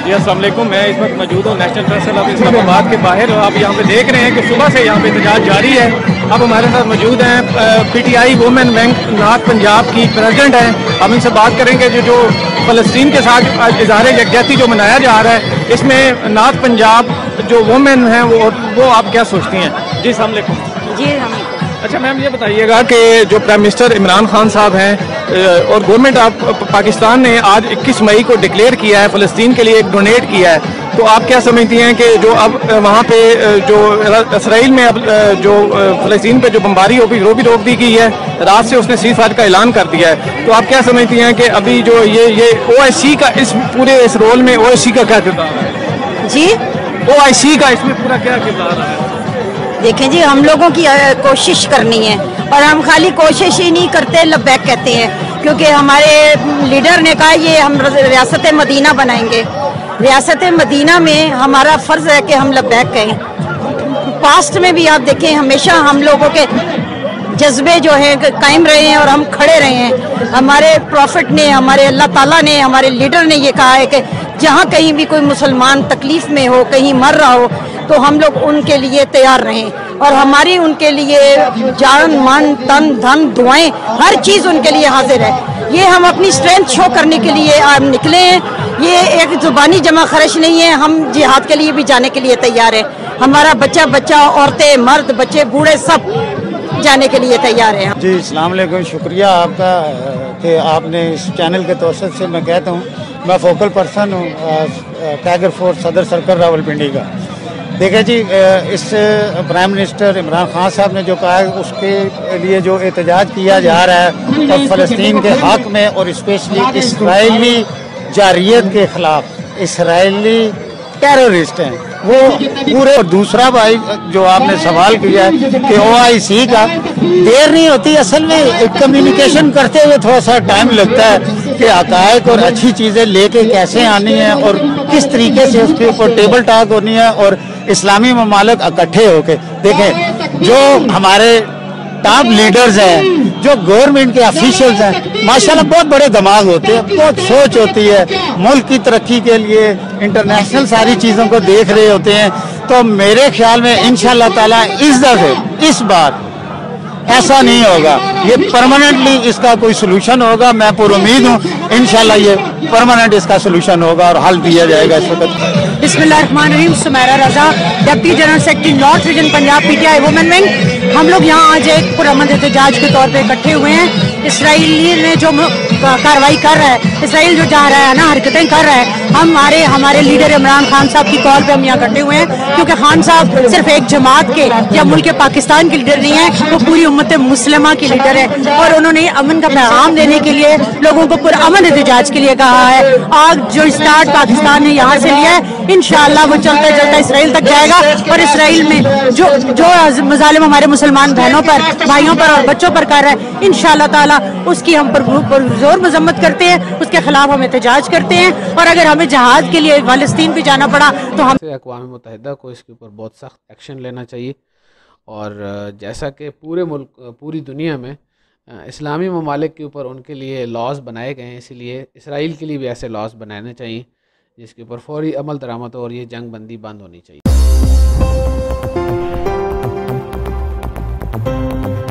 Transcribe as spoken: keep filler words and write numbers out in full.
جی السلام علیکم، میں اس وقت موجود ہوں نیشنل پریس کلب اسلام آباد کے باہر. آپ یہاں پہ دیکھ رہے ہیں کہ صبح سے یہاں پہ احتجاج جاری ہے. اب ہمارے ساتھ موجود ہیں P T I women wing north Punjab کی پریزیڈنٹ ہیں. ہم ان سے بات کریں گے جو جو فلسطین کے ساتھ اظہار یکجہتی جو منایا جا رہا ہے اس میں نارتھ پنجاب جو وومن ہیں وہ وہ آپ کیا سوچتی ہیں؟ جی السلام علیکم. جی ہم اچھا میم یہ بتائیے گا کہ جو پرائم منسٹر عمران خان صاحب ہیں اور گورنمنٹ آف پاکستان نے آج اکیس مئی کو ڈکلیئر کیا ہے فلسطین کے لیے ایک ڈونیٹ کیا ہے، تو آپ کیا سمجھتی ہیں کہ جو اب وہاں پہ جو اسرائیل میں اب جو فلسطین پہ جو بمباری ہو وہ بھی روک دی گئی ہے، رات سے اس نے سیز فائر کا اعلان کر دیا ہے، تو آپ کیا سمجھتی ہیں کہ ابھی جو یہ یہ او آئی سی کا اس پورے اس رول میں او آئی سی کا کیا کردار ہے؟ جی او آئی سی کا اس میں پورا کیا کردار ہے؟ دیکھیں جی، ہم لوگوں کی کوشش کرنی ہے اور ہم خالی کوشش ہی نہیں کرتے، لبیک کہتے ہیں، کیونکہ ہمارے لیڈر نے کہا یہ ہم ریاست مدینہ بنائیں گے. ریاست مدینہ میں ہمارا فرض ہے کہ ہم لبیک کہیں. پاسٹ میں بھی آپ دیکھیں ہمیشہ ہم لوگوں کے جذبے جو ہیں قائم رہے ہیں اور ہم کھڑے رہے ہیں. ہمارے پروفٹ نے، ہمارے اللہ تعالیٰ نے، ہمارے لیڈر نے یہ کہا ہے کہ جہاں کہیں بھی کوئی مسلمان تکلیف میں ہو، کہیں مر رہا ہو، تو ہم لوگ ان کے لیے تیار رہیں اور ہماری ان کے لیے جان من تن دھن دعائیں ہر چیز ان کے لیے حاضر ہے. یہ ہم اپنی اسٹرینتھ شو کرنے کے لیے آپ نکلے ہیں. یہ ایک زبانی جمع خرچ نہیں ہے، ہم جہاد کے لیے بھی جانے کے لیے تیار ہیں. ہمارا بچہ بچہ عورتیں مرد بچے بوڑھے سب جانے کے لیے تیار ہیں. جی السلام علیکم، شکریہ آپ کا کہ آپ نے اس چینل کے توسط سے، میں کہتا ہوں میں فوکل پرسن ہوں ٹائیگر فورس صدر سرکل راولپنڈی کا. دیکھیں جی، اس پرائم منسٹر عمران خان صاحب نے جو کہا ہے اس کے لیے جو احتجاج کیا جا رہا ہے اور فلسطین کے حق میں اور اسپیشلی اسرائیلی جارحیت کے خلاف، اسرائیلی ٹیررسٹ ہیں وہ پورے. اور دوسرا بھائی جو آپ نے سوال کیا ہے کہ او آئی سی کا، دیر نہیں ہوتی، اصل میں کمیونیکیشن کرتے ہوئے تھوڑا سا ٹائم لگتا ہے کہ حقائق اور اچھی چیزیں لے کے کیسے آنی ہیں اور کس طریقے سے اس کے اوپر ٹیبل ٹاک ہونی ہے اور اسلامی ممالک اکٹھے ہو کے. دیکھیں جو ہمارے ٹاپ لیڈرز ہیں، جو گورنمنٹ کے آفیشلز ہیں، ماشاءاللہ بہت بڑے دماغ ہوتے ہیں، بہت سوچ ہوتی ہے، ملک کی ترقی کے لیے انٹرنیشنل ساری چیزوں کو دیکھ رہے ہوتے ہیں. تو میرے خیال میں انشاءاللہ تعالیٰ اس دفعہ اس بار ایسا نہیں ہوگا، یہ پرماننٹلی اس کا کوئی سلوشن ہوگا. میں پر امید ہوں انشاءاللہ یہ پرماننٹ اس کا سلوشن ہوگا اور حل دیا جائے گا اس وقت. بسم اللہ الرحمن الرحیم. Sameera Raza, deputy general secretary north region Punjab P T I women wing. ہم لوگ یہاں آج ایک پرامن احتجاج کے طور پہ اکٹھے ہوئے ہیں. اسرائیل نے جو کارروائی کر رہا ہے، اسرائیل جو جا رہا ہے نا حرکتیں کر رہا ہے، ہمارے ہمارے لیڈر عمران خان صاحب کی کال پہ ہم یہاں اکٹھے ہوئے ہیں، کیونکہ خان صاحب صرف ایک جماعت کے یا ملک پاکستان کے لیڈر نہیں ہیں، وہ پوری امت مسلمہ کی لیڈر ہے اور انہوں نے امن کا پیغام دینے کے لیے لوگوں کو پرامن احتجاج کے لیے کہا ہے. آج جو اسٹارٹ پاکستان نے یہاں سے لیا ہے انشاءاللہ وہ چلتا چلتا اسرائیل تک جائے گا اور اسرائیل میں جو جو مظالم ہمارے مسلمان بہنوں پر، بھائیوں پر اور بچوں پر کر رہا ہے انشاءاللہ تعالیٰ اس کی ہم پر زور مذمت کرتے ہیں، اس کے خلاف ہم احتجاج کرتے ہیں. اور اگر ہمیں جہاد کے لیے فلسطین بھی جانا پڑا تو ہم اقوام متحدہ کو اس کے اوپر بہت سخت ایکشن لینا چاہیے. اور جیسا کہ پورے ملک پوری دنیا میں اسلامی ممالک کے اوپر ان کے لیے لاز بنائے گئے ہیں، اسی لیے اسرائیل کے لیے بھی ایسے لاز بنانے چاہیے جس کے اوپر فوری عمل درآمد ہو اور یہ جنگ بندی بند ہونی چاہیے.